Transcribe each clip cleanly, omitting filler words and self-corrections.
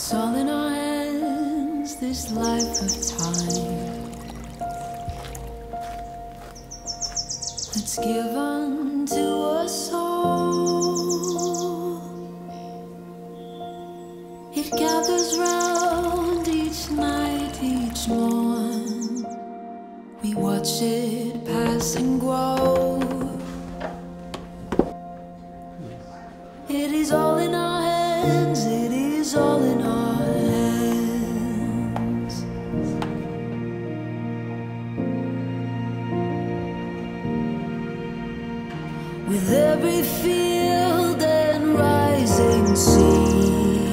It's all in our hands, this life of time that's given to us all. It gathers round each night, each morn. We watch it pass and grow. It is all in our hands, it is all in our hands. With every field and rising sea,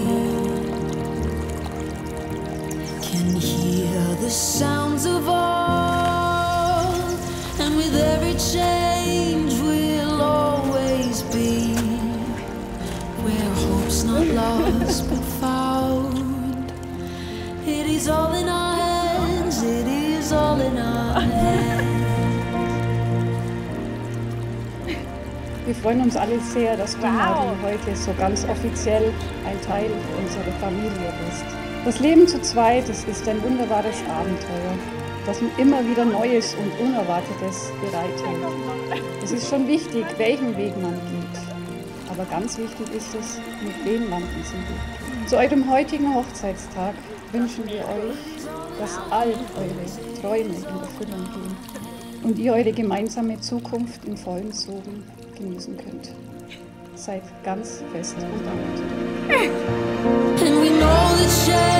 can hear the sounds of all, and with every change we'll always be where hope's not lost but found. It is all in our hands, it is all in our hands. Wir freuen uns alle sehr, dass du, Marie, heute so ganz offiziell ein Teil unserer Familie bist. Das Leben zu zweit, das ist ein wunderbares Abenteuer, das immer wieder Neues und Unerwartetes bereithält. Es ist schon wichtig, welchen Weg man geht. Aber ganz wichtig ist es, mit wem man diesen Weg geht. Zu eurem heutigen Hochzeitstag wünschen wir euch, dass all eure Träume in Erfüllung gehen und ihr eure gemeinsame Zukunft in vollen Zügen genießen könnt. Seid ganz fest umrandet. And we know the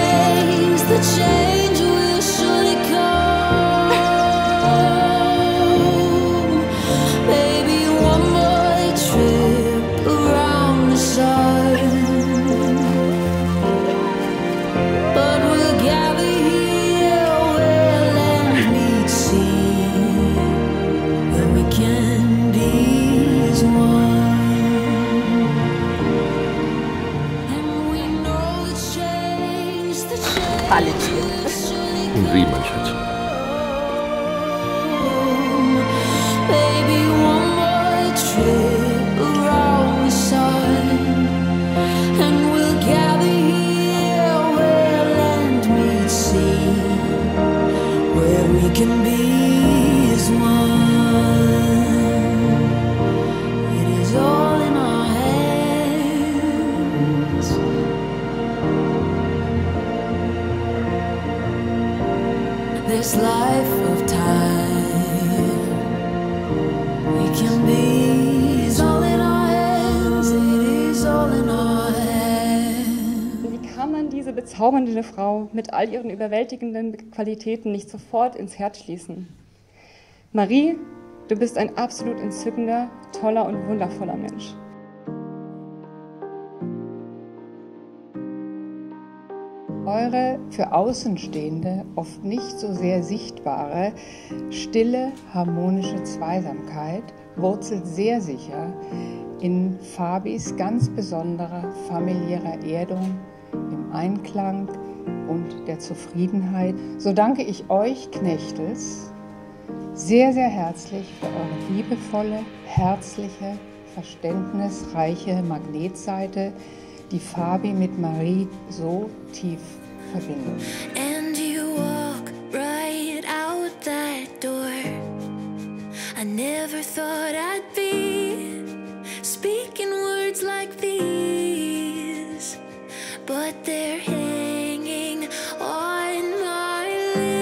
change will surely come. Maybe one more trip around the sun, but we'll gather here where land meets sea, where we can be as one. Alle Tiere. Und wie, mein Schatz? Baby, one more trip around the sun, and we'll gather here where land meets sea, where we can be as one. It is all in our hands. This life of time, we can be, is all in our hands, it is all in our hands. Wie kann man diese bezaubernde Frau mit all ihren überwältigenden Qualitäten nicht sofort ins Herz schließen? Marie, du bist ein absolut entzückender, toller und wundervoller Mensch. Eure für Außenstehende oft nicht so sehr sichtbare, stille, harmonische Zweisamkeit wurzelt sehr sicher in Fabis ganz besonderer familiärer Erdung, im Einklang und der Zufriedenheit. So danke ich euch, Knechtels, sehr, sehr herzlich für eure liebevolle, herzliche, verständnisreiche Magnetseite, die Fabi mit Marie so tief verbindet. And you walk right out that door. I never thought I'd be speaking words like these, but they're hanging on my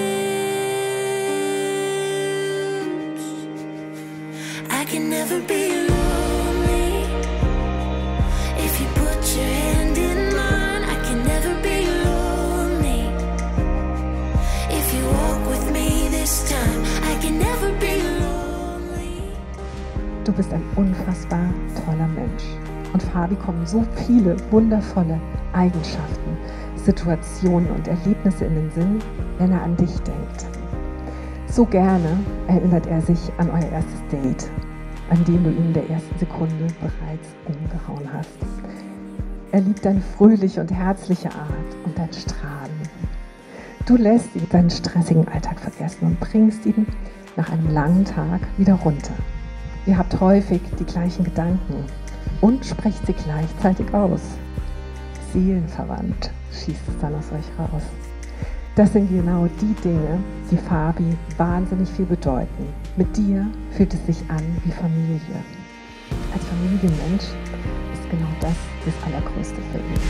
lips. I can never be lonely if you put your hand in mine. I can never be lonely if you walk with me this time. I can never be lonely. Du bist ein unfassbar toller Mensch. Und Fabi kommen so viele wundervolle Eigenschaften, Situationen und Erlebnisse in den Sinn, wenn er an dich denkt. So gerne erinnert er sich an euer erstes Date, an dem du ihn in der ersten Sekunde bereits umgehauen hast. Er liebt deine fröhliche und herzliche Art und dein Strahlen. Du lässt ihn seinen stressigen Alltag vergessen und bringst ihn nach einem langen Tag wieder runter. Ihr habt häufig die gleichen Gedanken und sprecht sie gleichzeitig aus. seelenverwandt, schießt es dann aus euch raus. Das sind genau die Dinge, die Fabi wahnsinnig viel bedeuten. Mit dir fühlt es sich an wie Familie. Als Familienmensch ist genau das Allergrößte für ihn.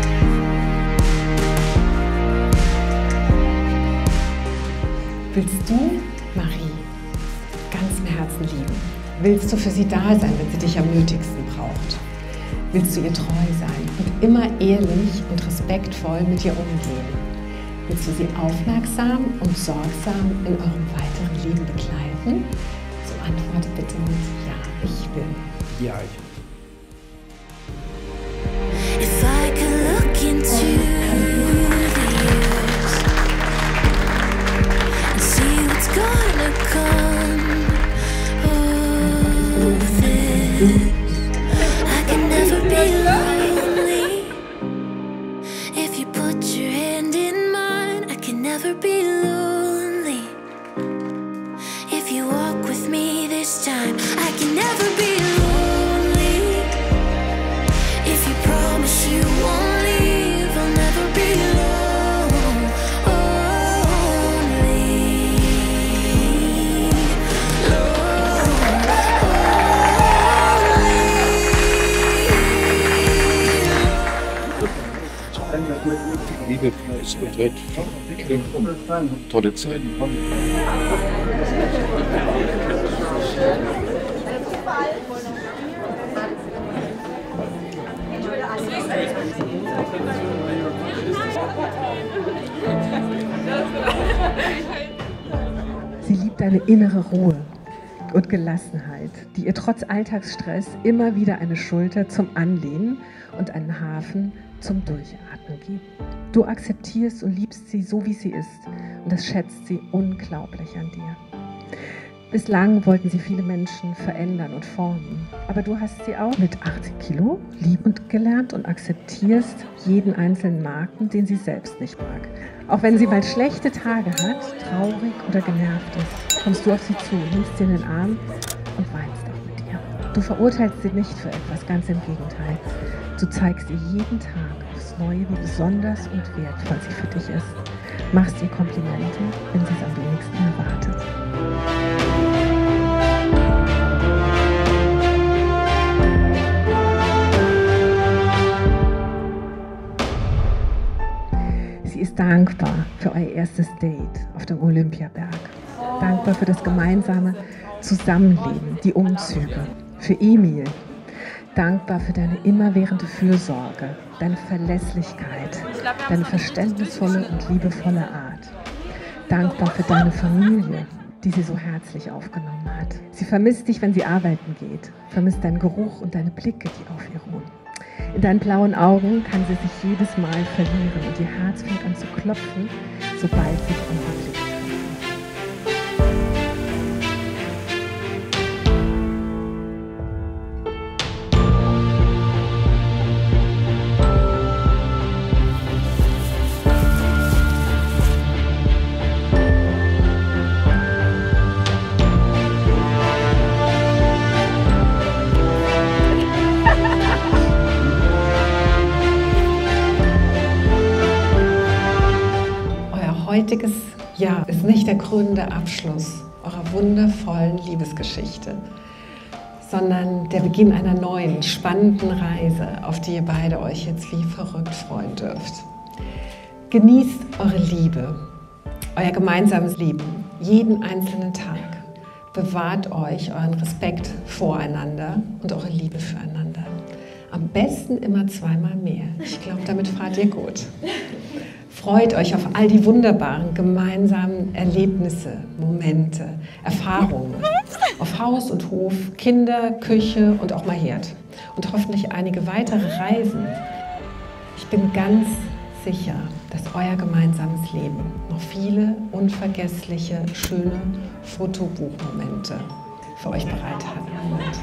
Willst du Marie ganz im Herzen lieben? Willst du für sie da sein, wenn sie dich am nötigsten braucht? Willst du ihr treu sein und immer ehrlich und respektvoll mit ihr umgehen? Willst du sie aufmerksam und sorgsam in eurem weiteren Leben begleiten? So antworte bitte mit Ja, ich will. Ja, ich will. If I could look into the years and see what's gonna come of it, I can never be lonely. If you put your hand in mine, I can never be lonely. If you walk with me this time, I can never be lonely. If you promise you won't leave, I'll never be lonely. Liebe ist bedeutet tolle Zeiten. Sie liebt eine innere Ruhe und Gelassenheit, die ihr trotz Alltagsstress immer wieder eine Schulter zum Anlehnen und einen Hafen zum Durchatmen gibt. Du akzeptierst und liebst sie so, wie sie ist, und das schätzt sie unglaublich an dir. Bislang wollten sie viele Menschen verändern und formen, aber du hast sie auch mit 80 Kilo lieben gelernt und akzeptierst jeden einzelnen Makel, den sie selbst nicht mag. Auch wenn sie mal schlechte Tage hat, traurig oder genervt ist, kommst du auf sie zu, nimmst sie in den Arm und weinst auch mit ihr. Du verurteilst sie nicht für etwas, ganz im Gegenteil. Du zeigst ihr jeden Tag aufs Neue, wie besonders und wertvoll sie für dich ist. Machst ihr Komplimente, wenn sie es am wenigsten erwartet. Sie ist dankbar für euer erstes Date auf dem Olympiaberg. Dankbar für das gemeinsame Zusammenleben, die Umzüge, für Emil. Dankbar für deine immerwährende Fürsorge, deine Verlässlichkeit, deine verständnisvolle und liebevolle Art. Dankbar für deine Familie, die sie so herzlich aufgenommen hat. Sie vermisst dich, wenn sie arbeiten geht, vermisst deinen Geruch und deine Blicke, die auf ihr ruhen. In deinen blauen Augen kann sie sich jedes Mal verlieren und ihr Herz fängt an zu klopfen, sobald sich eure Blicke treffen. Heutiges Jahr ist nicht der krönende Abschluss eurer wundervollen Liebesgeschichte, sondern der Beginn einer neuen, spannenden Reise, auf die ihr beide euch jetzt wie verrückt freuen dürft. Genießt eure Liebe, euer gemeinsames Leben, jeden einzelnen Tag. Bewahrt euch euren Respekt voreinander und eure Liebe füreinander. Am besten immer zweimal mehr. Ich glaube, damit fahrt ihr gut. Freut euch auf all die wunderbaren gemeinsamen Erlebnisse, Momente, Erfahrungen. Auf Haus und Hof, Kinder, Küche und auch mal Herd. Und hoffentlich einige weitere Reisen. Ich bin ganz sicher, dass euer gemeinsames Leben noch viele unvergessliche, schöne Fotobuchmomente für euch bereithalten wird.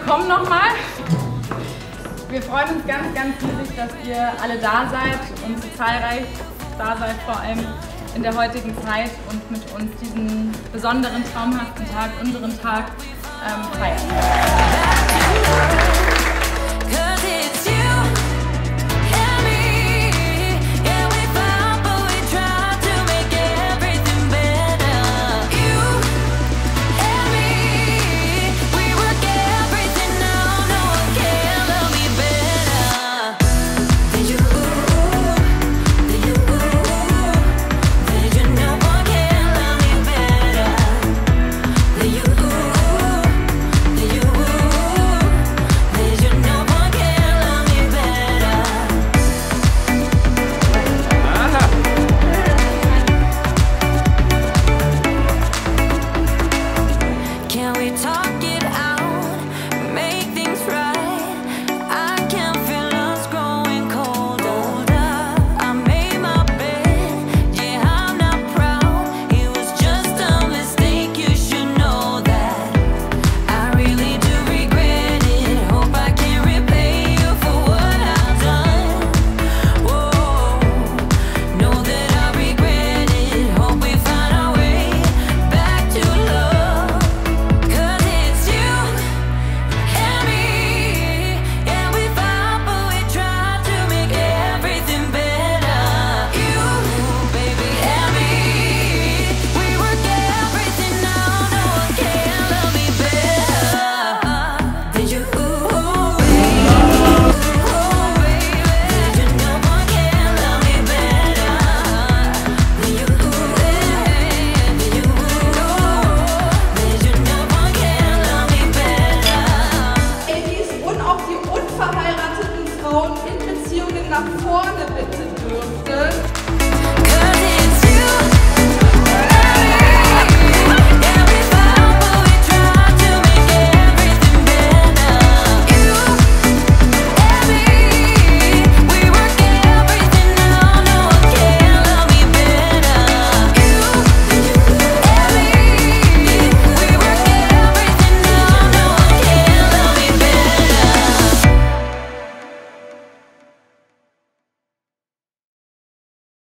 willkommen nochmal. Wir freuen uns ganz, ganz riesig, dass ihr alle da seid und so zahlreich da seid, vor allem in der heutigen Zeit und mit uns diesen besonderen, traumhaften Tag, unseren Tag feiern.